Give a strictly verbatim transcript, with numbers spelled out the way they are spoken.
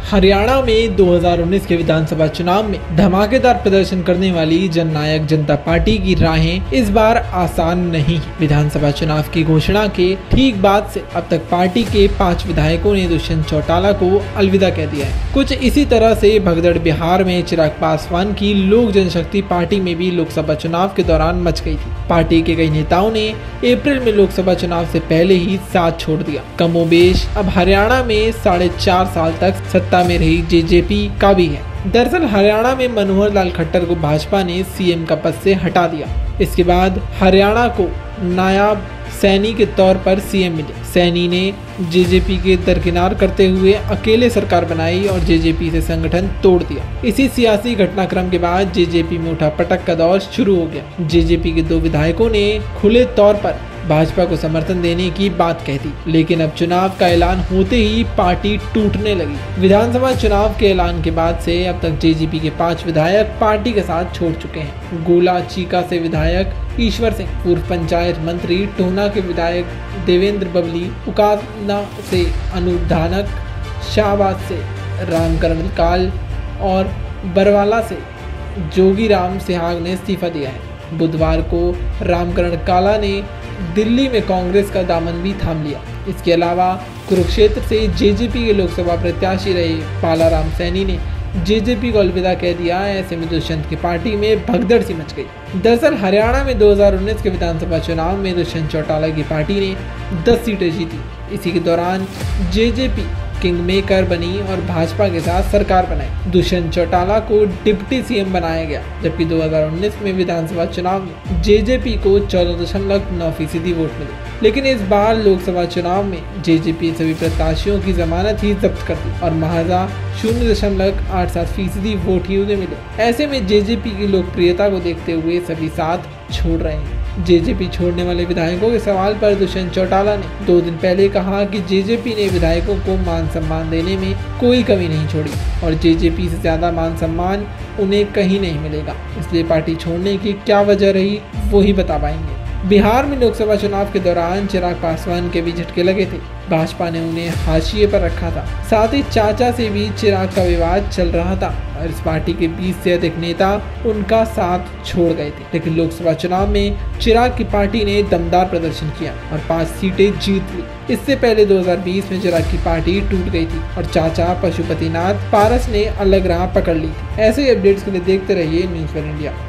हरियाणा में दो हज़ार उन्नीस के विधानसभा चुनाव में धमाकेदार प्रदर्शन करने वाली जननायक जनता पार्टी की राहें इस बार आसान नहीं है। विधानसभा चुनाव की घोषणा के ठीक बाद से अब तक पार्टी के पांच विधायकों ने दुष्यंत चौटाला को अलविदा कह दिया है। कुछ इसी तरह से भगदड़ बिहार में चिराग पासवान की लोक जनशक्ति पार्टी में भी लोकसभा चुनाव के दौरान मच गई थी। पार्टी के कई नेताओं ने अप्रैल में लोकसभा चुनाव से पहले ही साथ छोड़ दिया। कमोबेश अब हरियाणा में साढ़े चार साल तक सत्ता में रही जेजेपी का भी है। दरअसल हरियाणा में मनोहर लाल खट्टर को भाजपा ने सीएम का पद से हटा दिया। इसके बाद हरियाणा को नायाब सैनी के तौर पर सीएम मिले। सैनी ने जेजेपी के दरकिनार करते हुए अकेले सरकार बनाई और जेजेपी से संगठन तोड़ दिया। इसी सियासी घटनाक्रम के बाद जेजेपी में उठापटक का दौर शुरू हो गया। जेजेपी के दो विधायकों ने खुले तौर पर भाजपा को समर्थन देने की बात कह दी, लेकिन अब चुनाव का ऐलान होते ही पार्टी टूटने लगी। विधानसभा चुनाव के ऐलान के बाद से अब तक जेजेपी के पांच विधायक पार्टी के साथ छोड़ चुके हैं। गोला चीका से विधायक ईश्वर सिंह, पूर्व पंचायत मंत्री टोना के विधायक देवेंद्र बबली, उकाना से अनूप धानक, शाहबाद से रामकरण काल और बरवाला से जोगीराम सिहाग ने इस्तीफा दिया है। बुधवार को रामकरण काला ने दिल्ली में कांग्रेस का दामन भी थाम लिया। इसके अलावा कुरुक्षेत्र से जेजेपी के लोकसभा प्रत्याशी रहे बालाराम सैनी ने जेजेपी को अलविदा कह दिया। ऐसे में दुष्यंत की पार्टी में भगदड़ सी मच गई। दरअसल हरियाणा में दो हज़ार उन्नीस के विधानसभा चुनाव में दुष्यंत चौटाला की पार्टी ने दस सीटें जीती। इसी के दौरान जेजेपी किंग मेकर बनी और भाजपा के साथ सरकार बनाई। दुष्यंत चौटाला को डिप्टी सीएम बनाया गया, जबकि दो हज़ार उन्नीस में विधानसभा चुनाव में जेजेपी को चौदह दशमलव नौ फीसदी वोट मिले। लेकिन इस बार लोकसभा चुनाव में जेजेपी सभी प्रत्याशियों की जमानत ही जब्त कर दी और महजा शून्य दशमलव आठ सात फीसदी वोट ही उन्हें मिले। ऐसे में जेजेपी की लोकप्रियता को देखते हुए सभी साथ छोड़ रहे हैं। जेजेपी छोड़ने वाले विधायकों के सवाल पर दुष्यंत चौटाला ने दो दिन पहले कहा कि जेजेपी ने विधायकों को मान सम्मान देने में कोई कमी नहीं छोड़ी और जेजेपी से ज्यादा मान सम्मान उन्हें कहीं नहीं मिलेगा। इसलिए पार्टी छोड़ने की क्या वजह रही वो ही बता पाएंगे। बिहार में लोकसभा चुनाव के दौरान चिराग पासवान के भी झटके लगे थे। भाजपा ने उन्हें हाशिए पर रखा था। साथ ही चाचा से भी चिराग का विवाद चल रहा था और इस पार्टी के बीस से अधिक नेता उनका साथ छोड़ गए थे। लेकिन लोकसभा चुनाव में चिराग की पार्टी ने दमदार प्रदर्शन किया और पांच सीटें जीत ली। इससे पहले दो हज़ार बीस में चिराग की पार्टी टूट गई थी और चाचा पशुपतिनाथ पारस ने अलग राह पकड़ ली थी। ऐसे अपडेट्स के लिए देखते रहिए न्यूज़ वन इंडिया।